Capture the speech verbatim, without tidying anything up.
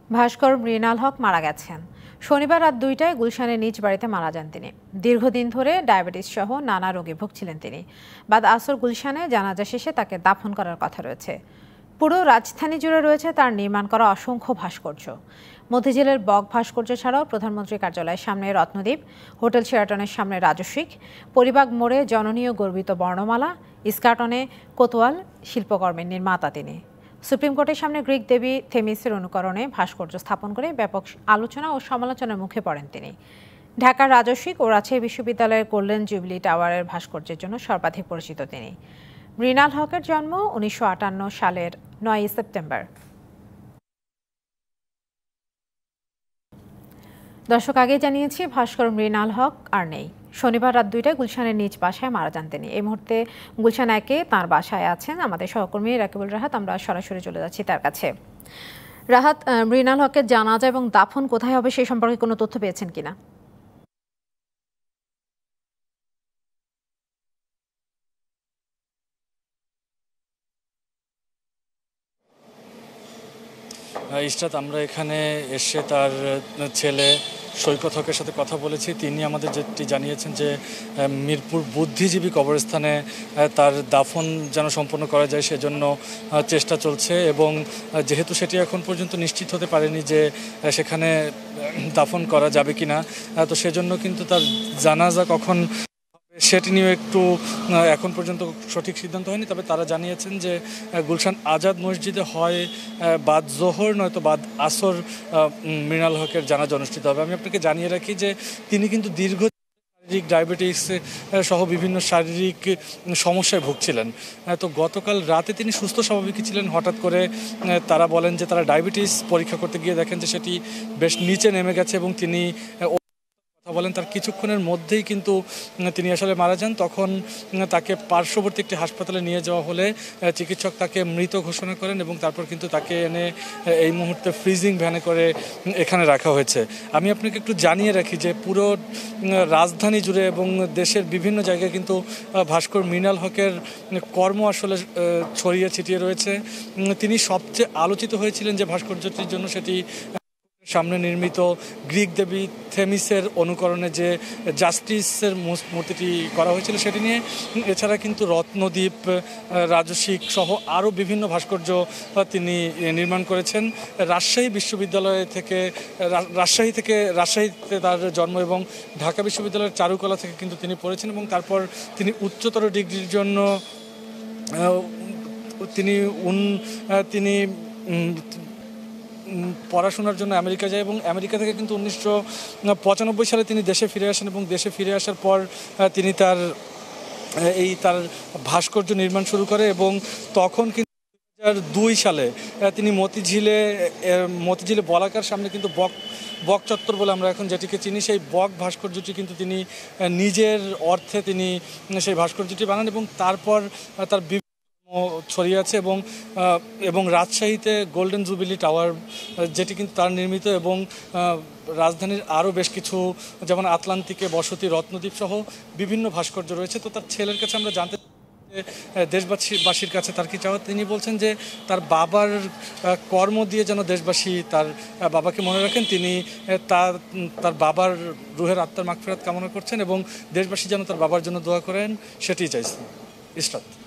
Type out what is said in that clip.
ভাস্কর মৃণাল হক মারা গেছেন। শনিবার রাত দুইটায় গুলশানের নিজ বাড়িতে মারা যান তিনি। দীর্ঘদিন ধরে ডায়াবেটিস সহ নানা রোগে ভুগছিলেন তিনি। বাদ আসর গুলশানে জানাজা শেষে তাকে দাফন করার কথা রয়েছে। পুরো রাজধানী জুড়ে রয়েছে তার নির্মাণ করা অসংখ্য ভাস্কর্য। মতিঝিলের বক ভাস্কর্য ছাড়াও প্রধানমন্ত্রী কার্যালয়ের সামনে রত্নদ্বীপ, হোটেল শেরাটনের সামনে রাজস্বিক, পরিবাগ মোড়ে জননীয় গর্বিত বর্ণমালা, ইস্কাটনে কোতোয়াল শিল্পকর্মের নির্মাতা তিনি। সুপ্রিম কোর্টের সামনে গ্রিক দেবী থেমিসের অনুকরণে ভাস্কর্য স্থাপন করে ব্যাপক আলোচনা ও সমালোচনার মুখে পড়েন তিনি। ঢাকার রাজস্বিক ও রাজশাহী বিশ্ববিদ্যালয়ের গোল্ডেন জুবিলি টাওয়ারের ভাস্কর্যের জন্য সর্বাধিক পরিচিত তিনি। মৃণাল হকের জন্ম উনিশশো আটান্ন সালের নয়ই সেপ্টেম্বর। দর্শক, আগে জানিয়েছি ভাস্কর মৃণাল হক আর নেই। শনিবার রাত দুইটায় গুলশানের নিজ বাসায় মারা যান তিনি। এই মুহূর্তে গুলশান একে তাঁর বাসায় আছেন আমাদের সহকর্মী রাকিবুল রাহাত। আমরা সরাসরি চলে যাচ্ছি তার কাছে। রাহাত, মৃণাল হকের জানাজা এবং দাফন কোথায় হবে সেই সম্পর্কে কোনো তথ্য পেয়েছেন কিনা? ইশরাত, আমরা এখানে এসে তার ছেলে সৈকত হকের সাথে কথা বলেছি। তিনি আমাদের যেটি জানিয়েছেন যে মিরপুর বুদ্ধিজীবী কবরস্থানে তার দাফন যেন সম্পন্ন করা যায় সেজন্য চেষ্টা চলছে, এবং যেহেতু সেটি এখন পর্যন্ত নিশ্চিত হতে পারেনি যে সেখানে দাফন করা যাবে কিনা, তো সেজন্য কিন্তু তার জানাজা কখন সেটি নিয়ে একটু এখন পর্যন্ত সঠিক সিদ্ধান্ত হয়নি। তবে তারা জানিয়েছেন যে গুলশান আজাদ মসজিদে হয় বাদ জোহর নয়তো বাদ আসর মৃণাল হকের জানাজা অনুষ্ঠিত হবে। আমি আপনাকে জানিয়ে রাখি যে তিনি কিন্তু দীর্ঘ শারীরিক ডায়াবেটিস সহ বিভিন্ন শারীরিক সমস্যায় ভুগছিলেন। তো গতকাল রাতে তিনি সুস্থ স্বাভাবিকই ছিলেন। হঠাৎ করে তারা বলেন যে তারা ডায়াবেটিস পরীক্ষা করতে গিয়ে দেখেন যে সেটি বেশ নিচে নেমে গেছে, এবং তিনি কথা বলেন তার কিছুক্ষণের মধ্যেই কিন্তু তিনি আসলে মারা যান। তখন তাকে পার্শ্ববর্তী একটি হাসপাতালে নিয়ে যাওয়া হলে চিকিৎসক তাকে মৃত ঘোষণা করেন, এবং তারপর কিন্তু তাকে এনে এই মুহূর্তে ফ্রিজিং ভ্যানে করে এখানে রাখা হয়েছে। আমি আপনাকে একটু জানিয়ে রাখি যে পুরো রাজধানী জুড়ে এবং দেশের বিভিন্ন জায়গায় কিন্তু ভাস্কর মৃণাল হকের কর্ম আসলে ছড়িয়ে ছিটিয়ে রয়েছে। তিনি সবচেয়ে আলোচিত হয়েছিলেন যে ভাস্কর্যটির জন্য, সেটি সামনে নির্মিত গ্রিক দেবী থেমিসের অনুকরণে যে জাস্টিসের মূর্তিটি করা হয়েছিল সেটি নিয়ে। এছাড়া কিন্তু রত্নদ্বীপ, রাজস্বিক সহ আরও বিভিন্ন ভাস্কর্য তিনি নির্মাণ করেছেন। রাজশাহী বিশ্ববিদ্যালয় থেকে রাজশাহী থেকে রাজশাহীতে তার জন্ম, এবং ঢাকা বিশ্ববিদ্যালয়ের চারুকলা থেকে কিন্তু তিনি পড়েছেন, এবং তারপর তিনি উচ্চতর ডিগ্রির জন্য তিনি উন তিনি পড়াশোনার জন্য আমেরিকা যায়, এবং আমেরিকা থেকে কিন্তু উনিশশো পঁচানব্বই সালে তিনি দেশে ফিরে আসেন, এবং দেশে ফিরে আসার পর তিনি তার এই তার ভাস্কর্য নির্মাণ শুরু করে, এবং তখন কিন্তু দুই হাজার দুই সালে তিনি মতিঝিলে মতিঝিলে বলাকার সামনে কিন্তু বক বক চত্বর বলে আমরা এখন যেটিকে চিনি, সেই বক ভাস্কর্যটি কিন্তু তিনি নিজের অর্থে তিনি সেই ভাস্কর্যটি বানান, এবং তারপর তার ছড়িয়ে আছে। এবং এবং রাজশাহীতে গোল্ডেন জুবিলি টাওয়ার যেটি কিন্তু তার নির্মিত, এবং রাজধানীর আরও বেশ কিছু যেমন আটলান্টিকে বসতি, রত্নদ্বীপ সহ বিভিন্ন ভাস্কর্য রয়েছে। তো তার ছেলের কাছে আমরা জানতে দেশবাসীর কাছে তার কি চাওয়া, তিনি বলছেন যে তার বাবার কর্ম দিয়ে যেন দেশবাসী তার বাবাকে মনে রাখেন। তিনি তার তার বাবার রুহের আত্মার মাগফিরাত কামনা করছেন, এবং দেশবাসী যেন তার বাবার জন্য দোয়া করেন সেটি চাইছেন। ইশরাত।